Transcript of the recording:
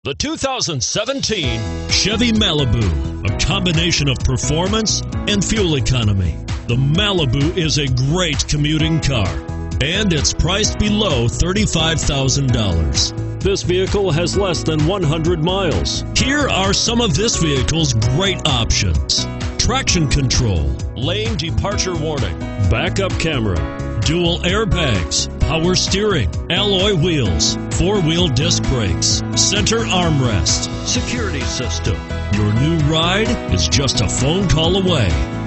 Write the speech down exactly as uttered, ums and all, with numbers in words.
The two thousand seventeen Chevy Malibu, a combination of performance and fuel economy. The Malibu is a great commuting car, and it's priced below thirty-five thousand dollars. This vehicle has less than one hundred miles. Here are some of this vehicle's great options: traction control, lane departure warning, backup camera, dual airbags, power steering, alloy wheels, four-wheel disc brakes, center armrest, security system. Your new ride is just a phone call away.